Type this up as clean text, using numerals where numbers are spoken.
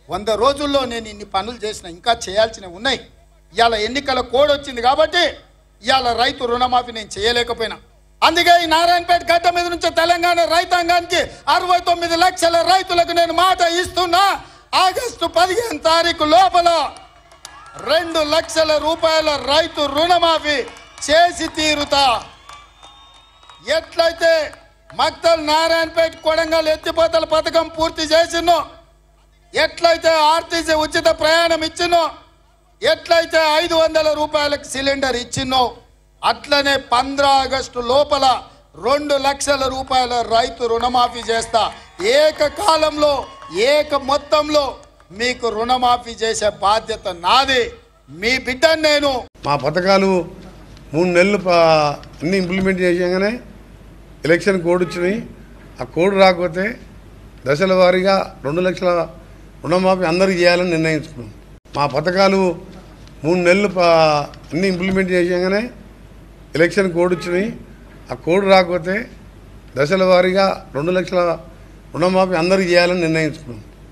100 రోజుల్లో నేను ఇన్ని పనులు చేసిన, ఇంకా చేయాల్సినవి ఉన్నాయి. ఇవాళ ఎన్నికల కోడ్ వచ్చింది కాబట్టి ఇవాళ రైతు రుణమాఫీ నేను చేయలేకపోయినా. అందుకే ఈ నారాయణపేట గడ్డ మీద నుంచి తెలంగాణ రైతాంగానికి 69 లక్షల రైతులకు నేను మాట ఇస్తున్నా. ఆగస్టు 15 తారీఖు లోపల 2 లక్షల రూపాయల రైతు రుణమాఫీ చేసి తీరుతా. ఎట్లయితే మక్తల్ నారాయణపేట కొడంగల్ ఎత్తిపోతల పథకం పూర్తి చేసినో, ఎట్లయితే ఆర్టీసీ ఉచిత ప్రయాణం ఇచ్చినో, ఎట్లయితే 500 రూపాయలకు సిలిండర్ ఇచ్చినో, అట్లనే 15 ఆగస్టు లోపల 2 లక్షల రూపాయల రైతు రుణమాఫీ చేస్తా. ఏకకాలంలో మొత్తంలో మీకు రుణమాఫీ చేసే బాధ్యత నాది. మీ బిడ్డను నేను. మా పథకాలు 3 నెలలు అన్ని ఇంప్లిమెంట్ చేసాగానే ఎలక్షన్ కోడ్ వచ్చినాయి. ఆ కోడ్ రాకపోతే దశల వారీగా 2 లక్షల రుణమాఫీ అందరికీ చేయాలని నిర్ణయించుకున్నాం. మా పథకాలు 3 నెలలు అన్ని ఇంప్లిమెంట్ చేసాగానే ఎలక్షన్ కోడ్ వచ్చినాయి. ఆ కోడ్ రాకపోతే దశల వారీగా 2 లక్షల రుణమాఫీ అందరికీ చేయాలని నిర్ణయించుకున్నాం.